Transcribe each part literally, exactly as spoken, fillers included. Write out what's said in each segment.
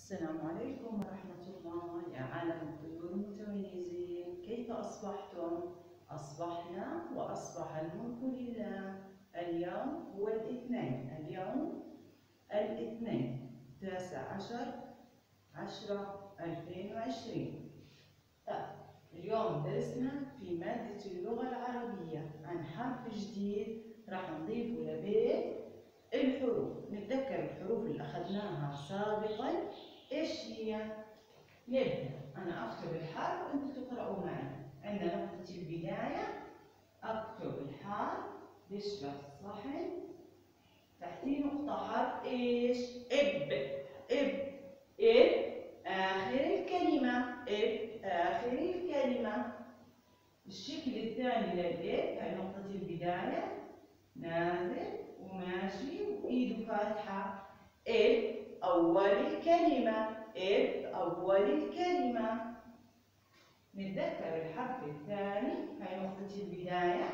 السلام عليكم ورحمة الله يا عالم الطيور المتميزين، كيف أصبحتم؟ أصبحنا وأصبح الملك لله. اليوم هو الاثنين، اليوم الاثنين تاسع عشر عشرة ألفين وعشرين. طيب اليوم درسنا في مادة اللغة العربية عن حرف جديد راح نضيفه لبيت الحروف. نتذكر الحروف اللي أخذناها سابقا إيش هي؟ نبدأ أنا أكتب الحرف وأنتم تقرأوا معي. عندنا نقطة البداية، أكتب الحرف بشبه الصحن، تحتيه نقطة حرف إيش؟ إب إب إب آخر الكلمة، إب آخر الكلمة. الشكل الثاني للإب هي نقطة البداية، نازل وماشي وإيده فاتحة، إب أول الكلمة، إب أول الكلمة. نتذكر الحرف الثاني هي نقطة البداية،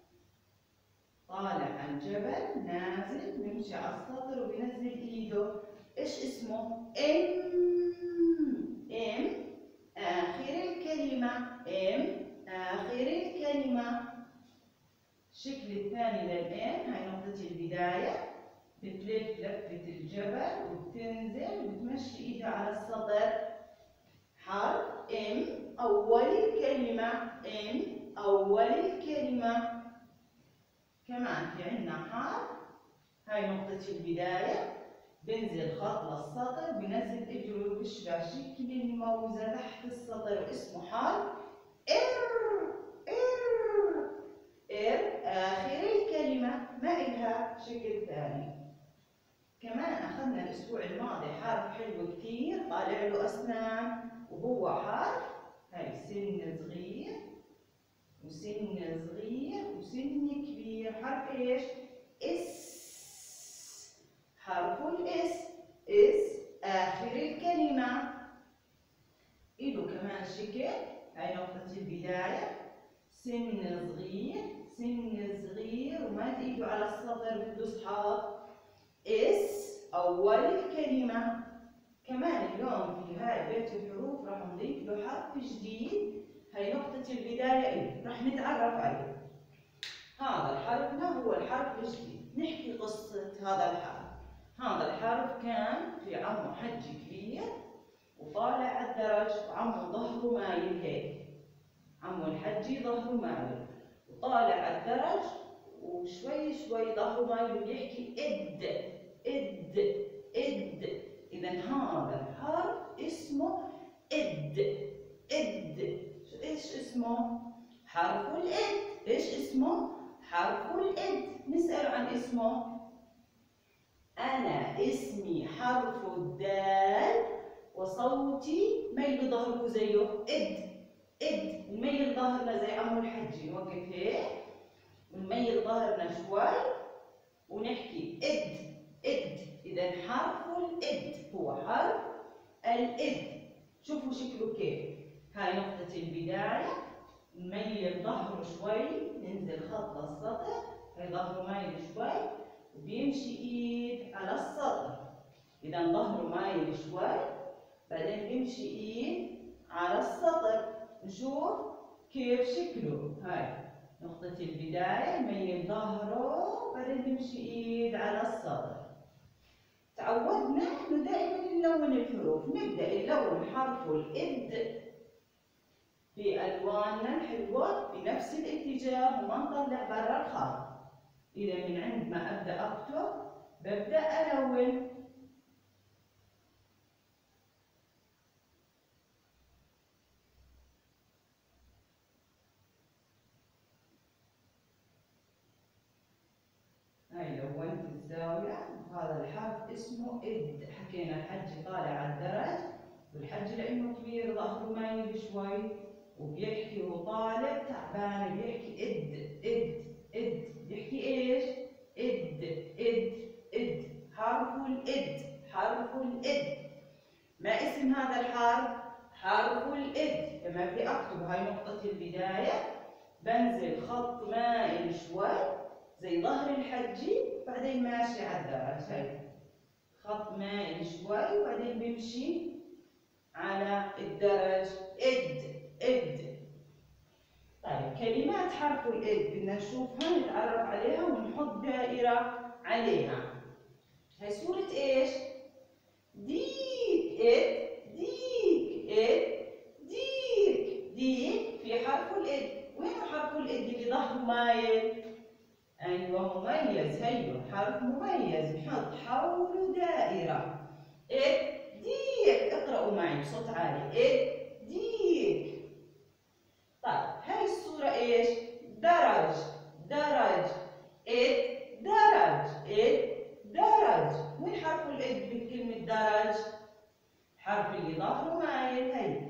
طالع عن جبل نازل بيمشي على السطر وبينزل إيده، إيش اسمه؟ إم إم آخر الكلمة، إم آخر الكلمة. الشكل الثاني للإن هي نقطة البداية، بتلف لفة الجبل وبتنزل وبتمشي إيدها على السطر، حرف إم أول الكلمة، إم أول الكلمة. كمان في عندنا حرف هاي نقطة البداية، بنزل خط للسطر بنزل إجره بيشبه شكل الموزة تحت السطر واسمه حرف إر إر إر آخر الكلمة، ما إلها شكل ثاني. كمان أخذنا الأسبوع الماضي حرف حلو كتير طالع له أسنان وهو حرف هاي سن صغير وسن صغير وسن كبير، حرف إيش؟ إس، حرف الإس، إس آخر الكلمة. إله كمان شكل هاي نقطة البداية، سن صغير سن صغير ومد إيده على السطر بده إسحاق، إس أول الكلمة. كمان اليوم في هاي بيت الحروف راح نضيف له حرف جديد، هي نقطة البداية إيه؟ راح نتعرف عليه. هذا حرفنا هو الحرف الجديد، نحكي قصة هذا الحرف. هذا الحرف كان في عمه حج كبير وطالع على الدرج وعمه ظهره مايل هيك، عمو الحجي ظهره مايل وطالع على الدرج وشوي شوي ظهره مايل وبيحكي إد إد إد. إذا هذا الحرف اسمه إد إد. إيش اسمه؟ حرف الإد. إيش اسمه؟ حرف الإد. نسأل عن اسمه. أنا اسمي حرف الدال وصوتي ميل ظهره زيه، إد إد. نميل ظهرنا زي عمو الحجي، نوقف هيك ونميل ظهرنا شوي ونحكي إد إد. إذا حرف الإد هو حرف الإد. شوفوا شكله كيف، هاي نقطة البداية، نميل ظهره شوي ننزل خط للسطر، هاي ظهره مايل شوي وبيمشي إيد على السطر. إذا ظهره مايل شوي بعدين بيمشي إيد على السطر. نشوف كيف شكله، هاي نقطة البداية نميل ظهره بعدين بيمشي إيد على السطر. تعودنا إنه دائما نلون الحروف، نبدأ نلون حرف الإد بألواننا الحلوة بنفس الاتجاه وما نطلع برا الخط. إذا من عند ما أبدأ أكتب ببدأ ألون. هاي لونت الزاوية وهذا الحرف اسمه إد. حكينا الحج طالع على الدرج والحج لأنه كبير ظهره مايل شوي وبيحكي وطالع تعبان بيحكي إد إد إد. بيحكي إيش؟ إد إد إد. حرف الإد حرف الإد. ما اسم هذا الحرف؟ حرف الإد. لما بدي أكتب هاي نقطة البداية بنزل خط مائل شوي زي ظهر الحجي بعدين ماشي على الدرج، هاي خط مائل شوي وبعدين بمشي على الدرج إد إد. طيب كلمات حرف الإد بدنا نشوفها نتعرف عليها ونحط دائرة عليها. هاي صورة إيش؟ ديك إد ديك إد ديك ديك في حرف الإد. وين حرف الإد اللي ظهره مايل؟ أيوه مميز، هيو حرف مميز نحط حوله دائرة. إد ديك، اقرأوا معي بصوت عالي. إد ديك. طيب هاي الصورة إيش؟ درج درج إد درج إد درج. وين حرف الإد بكلمة درج؟ حرف اللي ظهره مايل هي.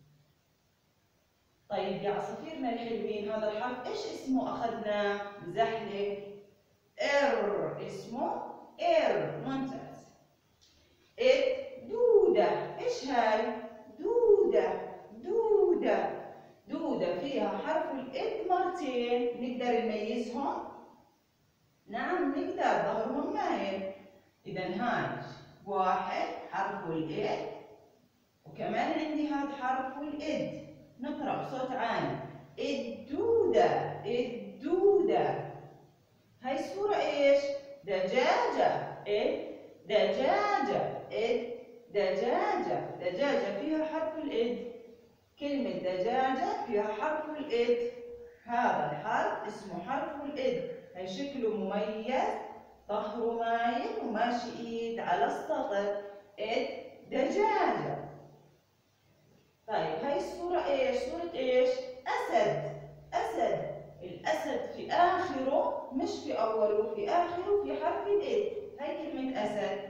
طيب يا عصافيرنا الحلوين هذا الحرف ايش اسمه اخذناه؟ مزحلق. ار اسمه ار. ممتاز. إد دودة. ايش هاي؟ دودة دودة دودة فيها حرف الإد مرتين، نقدر نميزهم؟ نعم نقدر، ظهرهم مايل. إذا هاي واحد حرف الإد، وكمان عندي هذا حرف الإد. نقرأ بصوت عالي. الدودة الدودة. هاي الصورة ايش؟ دجاجة. إد دجاجة إد دجاجة. دجاجة فيها حرف الإد. كلمة دجاجة فيها حرف الإد. هذا الحرف اسمه حرف الإد. هاي شكله مميز، ظهره مايل وماشي ايد على السطر. إد دجاجة. طيب هاي الصورة ايش؟ صورة ايش؟ أسد. أسد. الأسد في آخره مش في أوله، في آخره في حرف الإد. هاي كلمة أسد.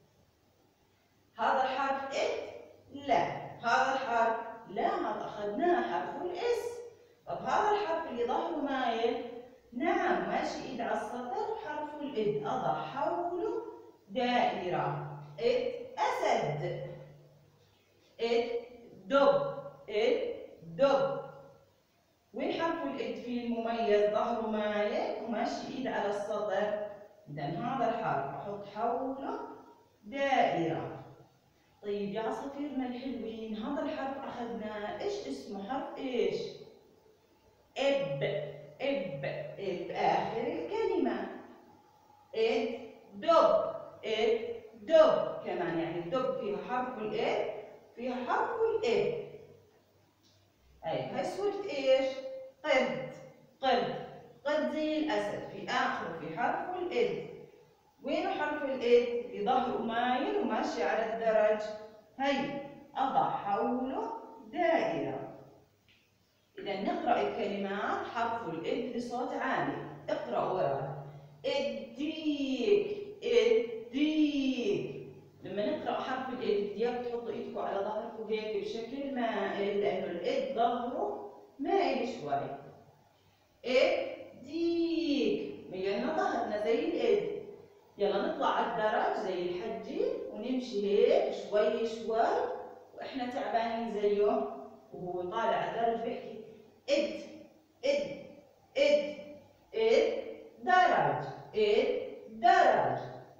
هذا الحرف إد؟ لا. هذا الحرف؟ لا، هذا أخذناه حرف الإس. طب هذا الحرف اللي ظهره مايل؟ نعم ماشي إيد على السطر، حرف الإد. أضع حوله دائرة. إد أسد. إد دب. إد دب. وين حرف الإد فيه المميز؟ ظهره مايل وماشي إيد على السطر. إذا هذا الحرف أحط حوله دائرة. طيب يا عصافيرنا الحلوين هذا الحرف أخذناه، إيش اسمه؟ حرف إيش؟ إب. إب. إب آخر الكلمة. إد دب. إد دب كمان، يعني الدب فيها حرف الإد، فيها حرف الإد. أي هاي صورة إيش؟ قرد. قرد. قرد زي الأسد، في آخره في حرف الإد. وين حرف الإد؟ في ظهره مايل وماشي على الدرج. هي أضع حوله دائرة. إذا نقرأ الكلمات حرف الإد بصوت عالي. اقرأ وراي. الديك. الديك. لما نقرأ حرف الإد بديك تحطوا إيدكم على ظهركم هيك بشكل مائل، لأنه الإد ظهره مائل شوي. الديك. ميلنا ظهرنا زي الإد. يلا نطلع على الدرج زي الحجي ونمشي هيك شوي شوي وإحنا تعبانين زيه، وهو طالع على الدرج بيحكي إد إد إد إد درج. إد درج.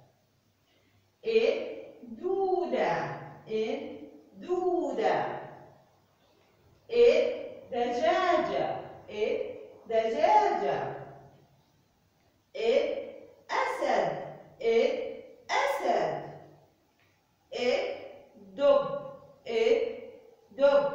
إد دودة. إد دودة. إد دجاجة. إد دجاجة. إد أسد. إد أسد. إد دب. إد دب.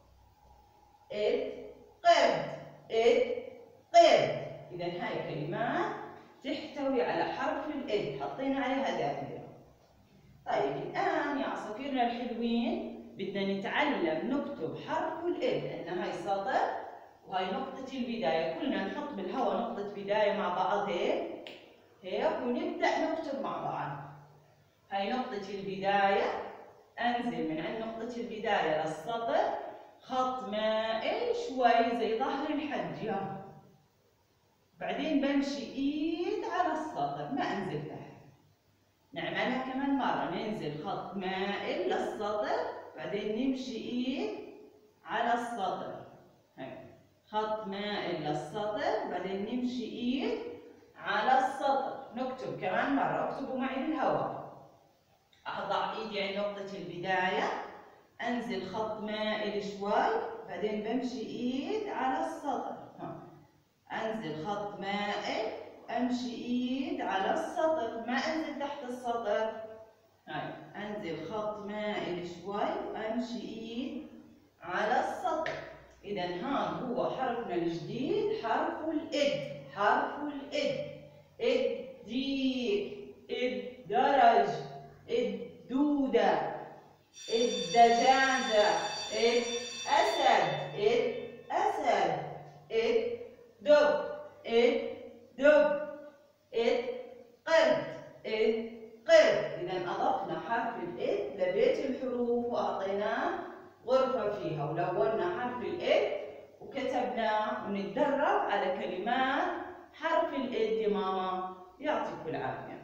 إد قرد. إد قرد. إذا هاي كلمات تحتوي على حرف الإد، حطينا عليها دائرة. طيب الآن يا عصافيرنا الحلوين بدنا نتعلم نكتب حرف الإد، لأن هاي سطر وهاي نقطة البداية. كلنا نحط بالهواء نقطة بداية مع بعض هيك هيك ونبدأ نكتب مع بعض. هاي نقطة البداية، أنزل من عند نقطة البداية للسطر خط مائل شوي زي ظهر الحجة. بعدين بمشي إيد على السطر، ما أنزل تحت. نعملها كمان مرة، ننزل خط مائل للسطر، بعدين نمشي إيد على السطر. هيك خط مائل للسطر، بعدين نمشي إيد على السطر. نكتب كمان مرة، اكتبوا معي بالهواء. أضع إيدي عند نقطة البداية، أنزل خط مائل شوي، بعدين بمشي إيد على السطر. ها. أنزل خط مائل، أمشي إيد على السطر، ما أنزل تحت السطر. هاي أنزل خط مائل شوي وأمشي إيد على السطر. إذا هذا هو حرفنا الجديد، حرف الإد. حرف الإد. الديك، الدرج، الدودة، الدجاجة، الأسد، الأسد، الدب، الدب، القرد، القرد. إذا أضفنا حرف الإد لبيت الحروف وأعطيناه غرفة فيها، ولونا حرف الإد وكتبناه، ونتدرب على كلمات حرف الإد يا ماما. يعطيكم العافية.